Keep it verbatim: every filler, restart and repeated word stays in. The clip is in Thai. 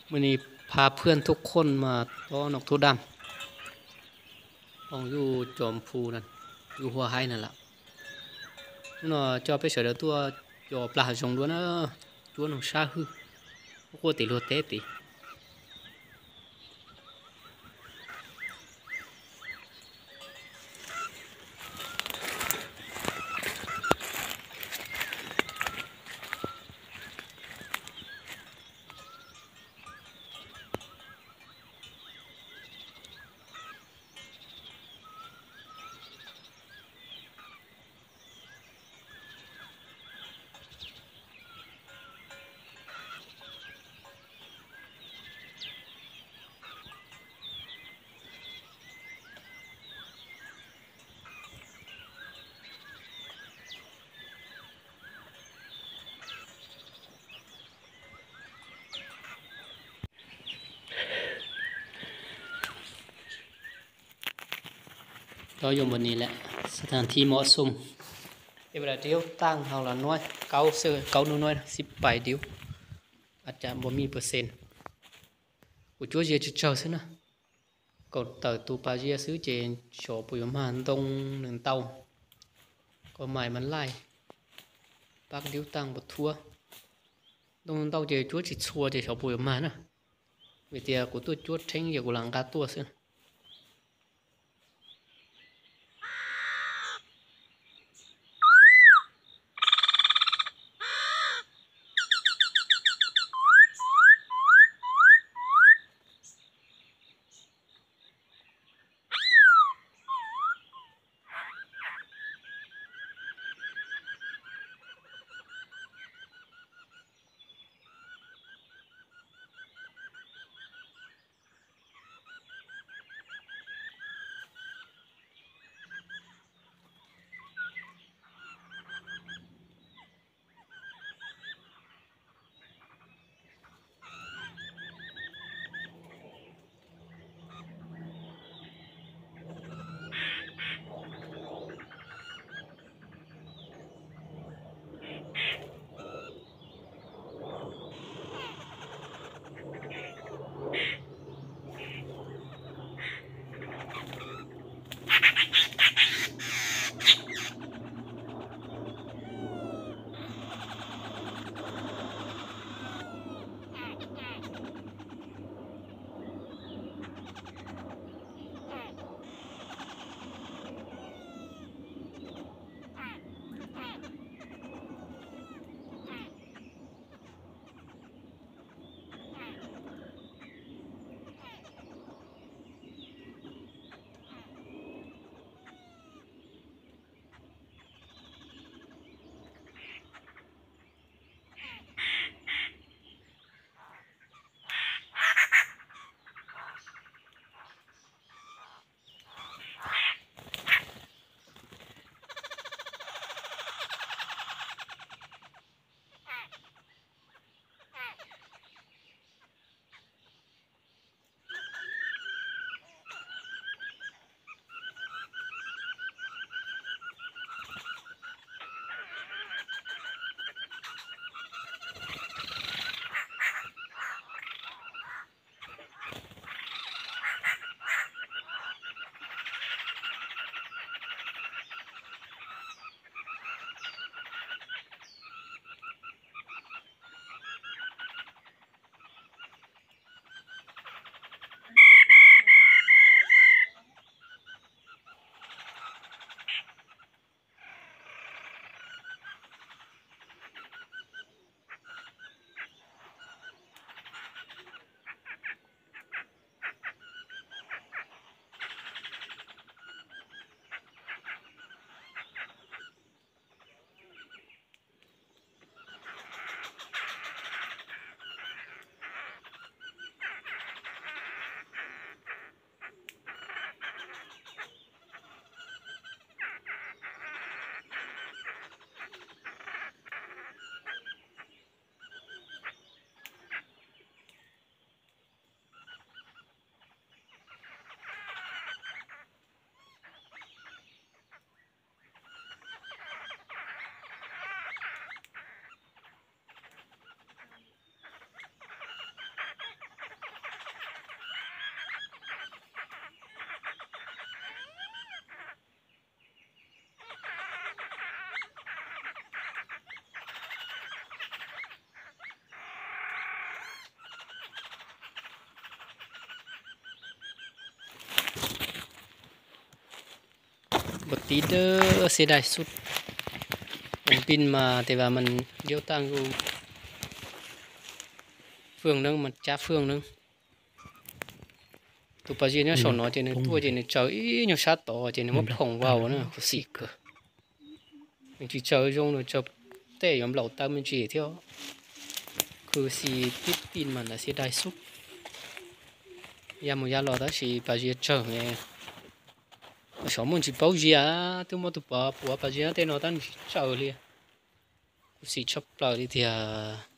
มื่อนี้พาเพื่อนทุกคนมาต้อนกทุดำของอยู่จอมพูนั่นอยู่หัวไห้นั่นล่ะเนาะจอไปเฉยตัวจอปลาชงด้วยนะจวนของชาฮือพวกติโลเตติเราอยู่บนนี้แหละสถานที่เหมาะสมเดี๋ยวเดียวตั้งเราละน้อยเก้าเสือเก้าน้อยสิบใบเดียวอาจจะบ่มีเปอร์เซ็นต์กูช่วยเจจุดเจ้าซินะก็ต่อตูปาเจียซื้อเจนโฉบปุยมาตรงหนึ่งเตาก็หมายมันไล่ปักเดียวตั้งบททัวตรงเตาเจchúa chỉ xuaเจโฉบปุยมานะvì tiệt của tôi chúa tránh giờ của làng cá tua xưa tí đỡเสียดายสุดมันบินมาแต่ว่ามันเลี้ยวตั้งอยู่เฟืองนึงมันจ้าเฟืองนึงตัวปลาจีนเนี่ยสอนน้อยจีนตัวจีนเจออีเนี่ยชัดต่อจีนมันพองว้าวนะก็สิกะมันจีเจอจงเลยเจอแต่ยอมเหล่าตามมันจีเที่ยวคือสีติดปีนมันนะเสียดายสุดยามมันยาหล่อได้สิปลาจีนเจอไงสองมันจีเป้าจีอ่ะตัวมันตัวปลาปัวปลาจีนแต่นอตันเจอเลยกูสิชอบปลาเลยที่อ่ะ